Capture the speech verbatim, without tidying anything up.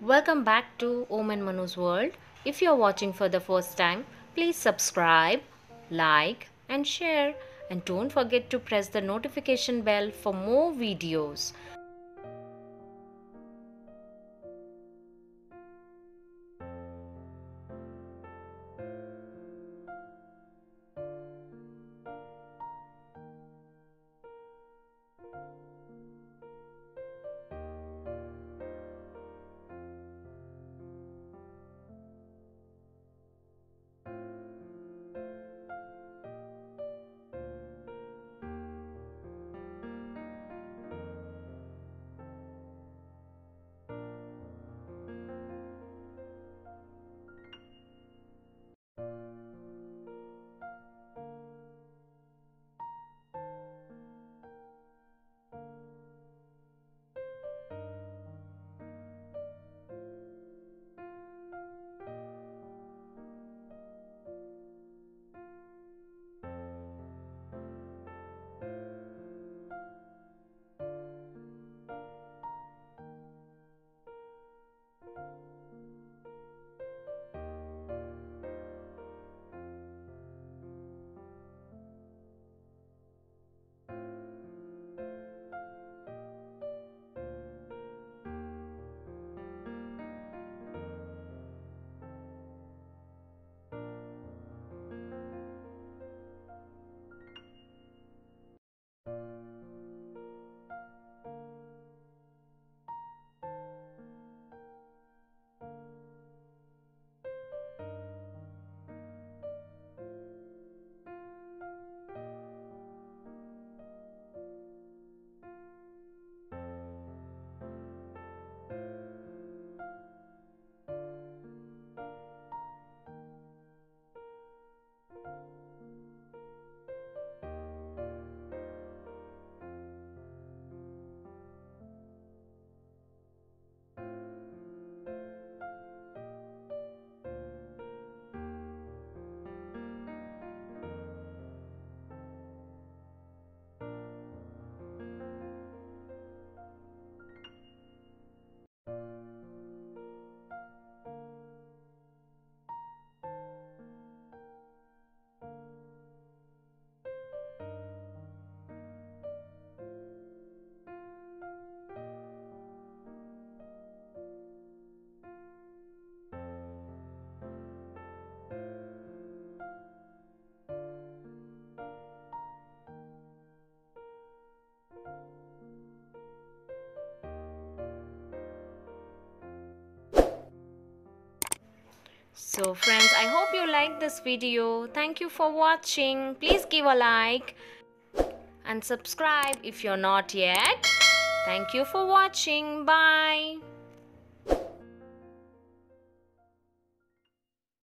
Welcome back to Om and Manu's World. If you're watching for the first time, please subscribe, like, and share. And don't forget to press the notification bell for more videos. So friends, I hope you liked this video. Thank you for watching. Please give a like and subscribe if you're not yet. Thank you for watching. Bye.